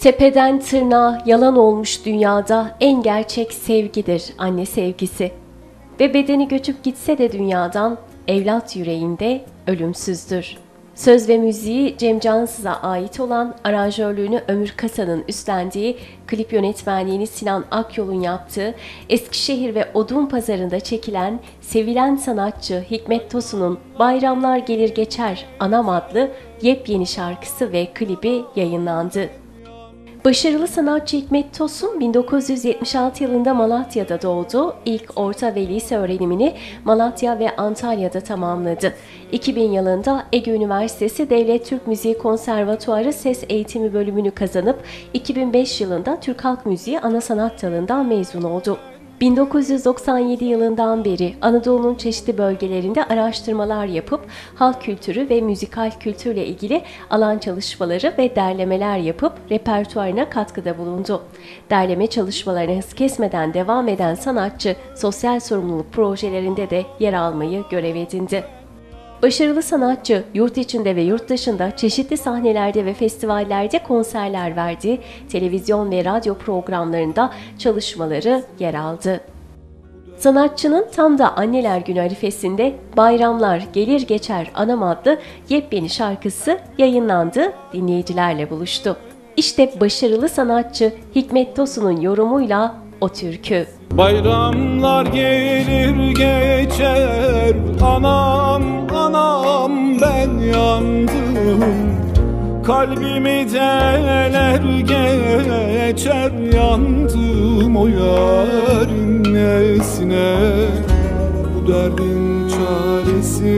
Tepeden tırnağa yalan olmuş dünyada en gerçek sevgidir anne sevgisi. Ve bedeni göçüp gitse de dünyadan evlat yüreğinde ölümsüzdür. Söz ve müziği Cem Cansız'a ait olan, aranjörlüğünü Ömür Kasa'nın üstlendiği, klip yönetmenliğini Sinan Akyol'un yaptığı, Eskişehir ve Odunpazarı'nda çekilen, sevilen sanatçı Hikmet Tosun'un Bayramlar Gelir Geçer Anam adlı yepyeni şarkısı ve klibi yayınlandı. Başarılı sanatçı Hikmet Tosun 1976 yılında Malatya'da doğdu. İlk orta ve lise öğrenimini Malatya ve Antalya'da tamamladı. 2000 yılında Ege Üniversitesi Devlet Türk Müziği Konservatuarı Ses Eğitimi bölümünü kazanıp 2005 yılında Türk Halk Müziği ana sanat dalından mezun oldu. 1997 yılından beri Anadolu'nun çeşitli bölgelerinde araştırmalar yapıp halk kültürü ve müzikal kültürle ilgili alan çalışmaları ve derlemeler yapıp repertuarına katkıda bulundu. Derleme çalışmalarına hız kesmeden devam eden sanatçı, sosyal sorumluluk projelerinde de yer almayı görev edindi. Başarılı sanatçı, yurt içinde ve yurt dışında çeşitli sahnelerde ve festivallerde konserler verdi, televizyon ve radyo programlarında çalışmaları yer aldı. Sanatçının tam da Anneler Günü arifesinde Bayramlar Gelir Geçer Anam adlı yepyeni şarkısı yayınlandı, dinleyicilerle buluştu. İşte başarılı sanatçı Hikmet Tosun'un yorumuyla o türkü. Bayramlar gelir geçer, anam anam ben yandım. Kalbimi deler geçer, yandım o yarın nesine. Bu derdin çaresi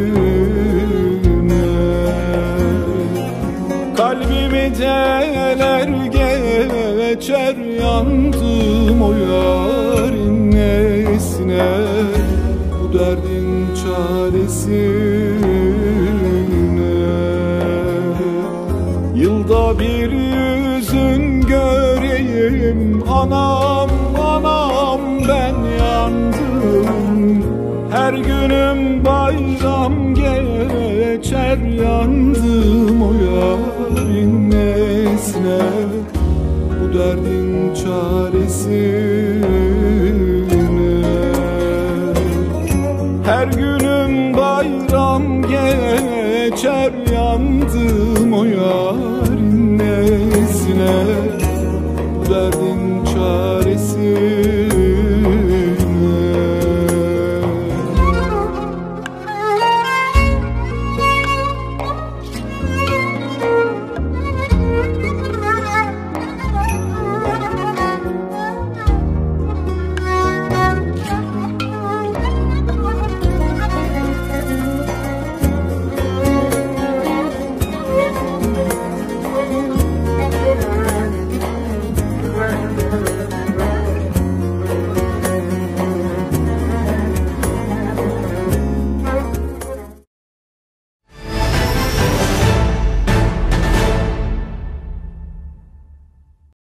ne? Kalbimi deler geçer, yandım o yarın nesine. Bu derdin çaresi ne? Yılda bir yüzün göreyim, anam anam ben yandım. Her günüm bayram geçer, yandım o yarın nesine. Bu derdin çaresi ne? Her günüm bayram geçer, yandım o yarın nesine. Bu derdin